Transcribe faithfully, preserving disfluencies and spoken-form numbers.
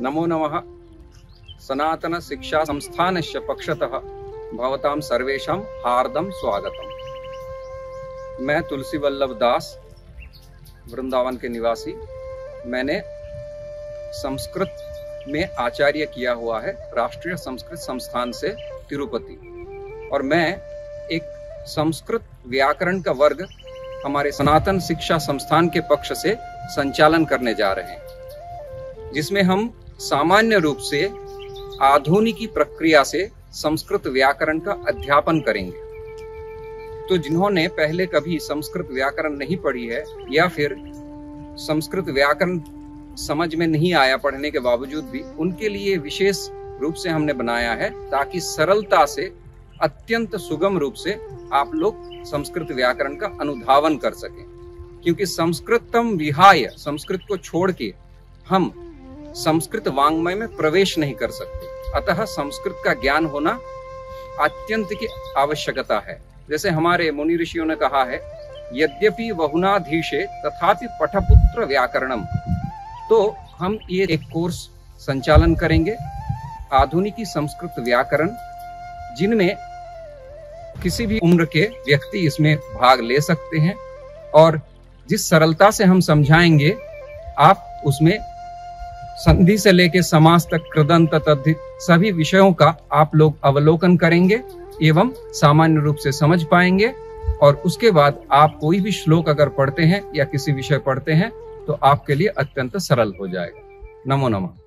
नमो नमः। सनातन शिक्षा संस्थानस्य पक्षतः भवतां सर्वेषां हार्दं स्वागतम्। मैं तुलसी वल्लभ दास, वृंदावन के निवासी। मैंने संस्कृत में आचार्य किया हुआ है राष्ट्रीय संस्कृत संस्थान से तिरुपति, और मैं एक संस्कृत व्याकरण का वर्ग हमारे सनातन शिक्षा संस्थान के पक्ष से संचालन करने जा रहे हैं, जिसमें हम सामान्य रूप से आधुनिकी प्रक्रिया से संस्कृत व्याकरण का अध्यापन करेंगे। तो जिन्होंने पहले कभी संस्कृत व्याकरण नहीं पढ़ी है या फिर संस्कृत व्याकरण समझ में नहीं आया पढ़ने के बावजूद भी, उनके लिए विशेष रूप से हमने बनाया है, ताकि सरलता से अत्यंत सुगम रूप से आप लोग संस्कृत व्याकरण का अनुधावन कर सकें। क्योंकि संस्कृतम विहाय, संस्कृत को छोड़ के हम संस्कृत वाङ्मय में प्रवेश नहीं कर सकते। अतः संस्कृत का ज्ञान होना अत्यंत की आवश्यकता है। जैसे हमारे मुनि ऋषियों ने कहा है, यद्यपि बहुनाधीशे तथापि पठपुत्र व्याकरणम। तो हम ये एक कोर्स संचालन करेंगे, आधुनिकी संस्कृत व्याकरण, जिनमें किसी भी उम्र के व्यक्ति इसमें भाग ले सकते हैं, और जिस सरलता से हम समझाएंगे, आप उसमें संधि से लेकर समास तक, कृदंत, तद्धित सभी विषयों का आप लोग अवलोकन करेंगे एवं सामान्य रूप से समझ पाएंगे। और उसके बाद आप कोई भी श्लोक अगर पढ़ते हैं या किसी विषय पढ़ते हैं तो आपके लिए अत्यंत सरल हो जाएगा। नमो नमः।